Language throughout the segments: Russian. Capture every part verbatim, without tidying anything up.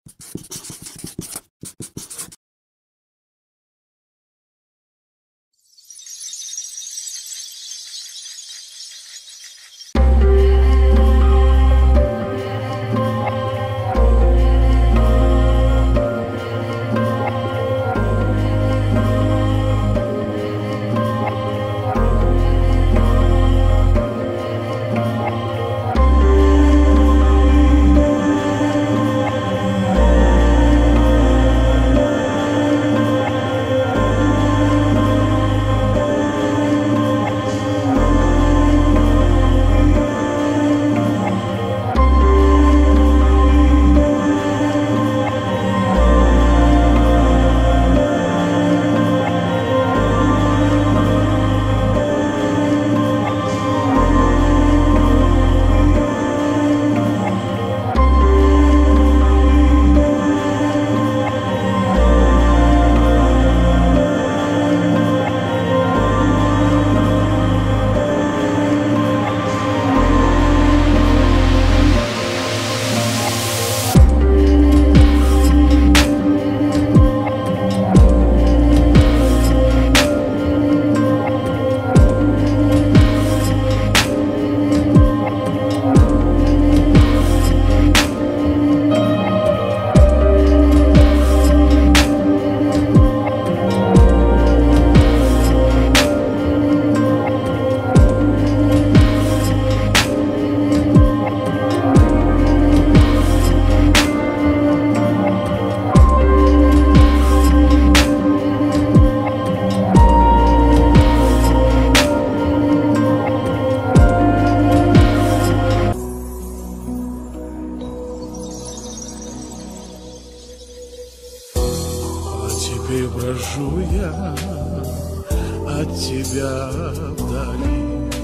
Теперь брожу я от тебя вдали.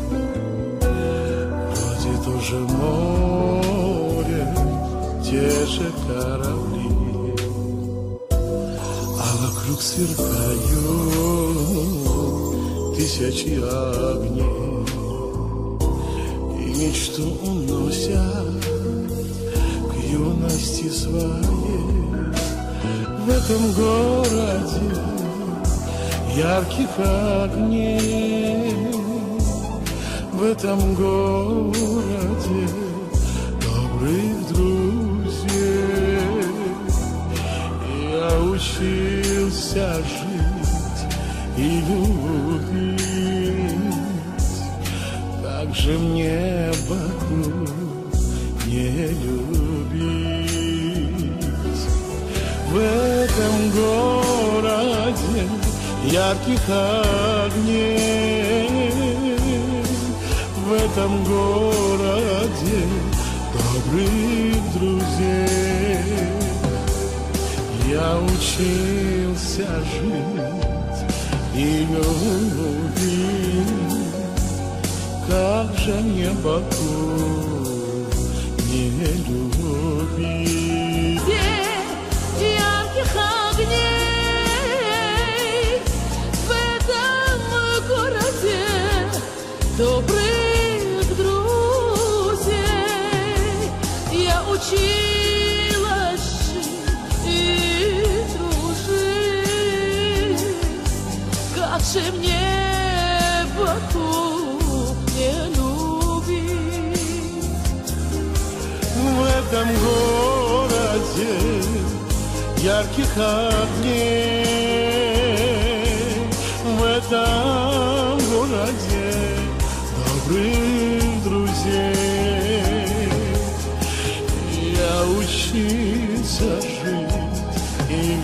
Вроде тоже море, те же корабли, а вокруг сверкают тысячи огней, и мечту уносят к юности своей. В этом городе ярких огней, в этом городе добрых друзей. Я учился жить и любить, как же мне Баку не любить. В этом городе ярких огней, в этом городе добрых друзей. Я учился жить и любить, как же мне Баку не любить. Огней в этом городе добрых друзей. Я училась жить и дружить, как же мне Баку не любить. В этом городе ярких огней, в этом городе добрых друзей. Я учился жить и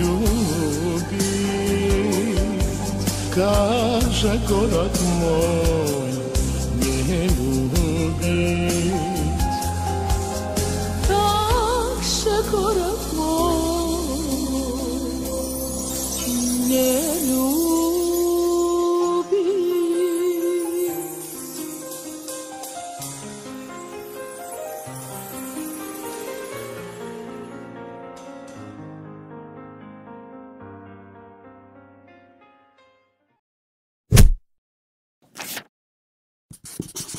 любить, как же город мой не любить, как же город не любить. любить.